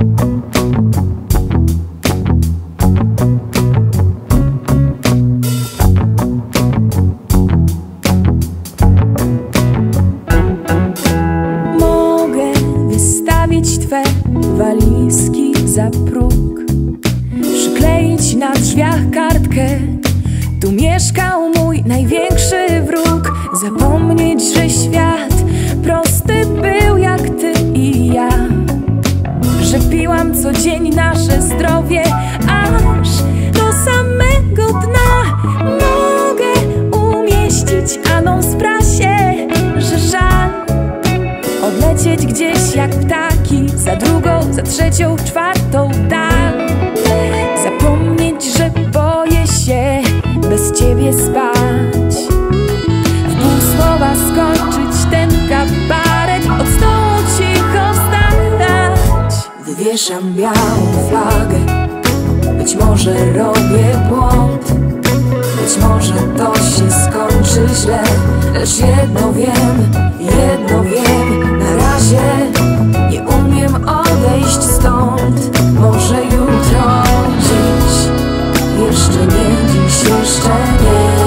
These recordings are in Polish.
Twe walizki za próg, przykleić na drzwiach kartkę: tu mieszkał mój największy wróg. Zapomnieć, że świat prosty był jak ty i ja, że piłam co dzień nasze zdrowie aż do samego dna. Mogę umieścić anons w prasie, że żal odlecieć gdzieś jak ptaki, za drugą, za trzecią, czwartą dal. Zapomnieć, że boję się bez ciebie spać, w pół słowa skończyć ten kabaret, od stołu cicho wstać. Wywieszam białą flagę, być może robię błąd, być może to się skończy źle, lecz jedno wiem, na razie nie umiem odejść stąd. Może jutro, dziś, jeszcze nie, dziś jeszcze nie.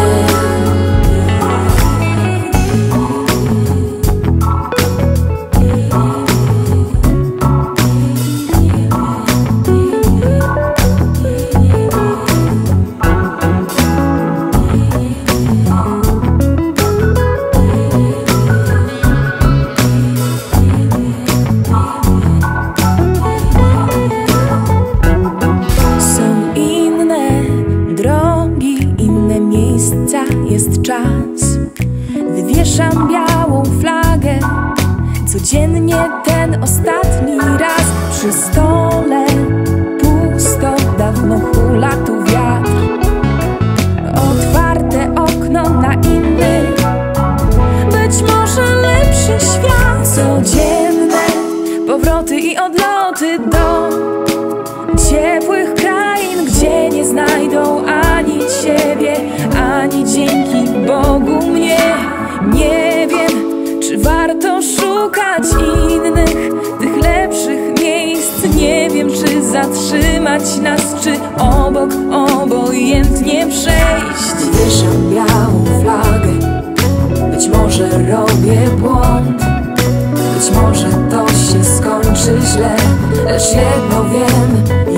Jest czas, wywieszam białą flagę, codziennie ten ostatni raz. Przy stole pusto, dawno hula tu wiatr, otwarte okno na inny, być może lepszy świat. Codzienne powroty i odloty do ciepłych krain, gdzie nie znajdą ani ciebie, ani dzięki Bogu mnie. Nie wiem, czy warto szukać innych, tych lepszych miejsc. Nie wiem, czy zatrzymać nas, czy obok obojętnie przejść. Wieszam białą flagę, być może robię błąd, być może to się skończy źle, lecz jedno wiem,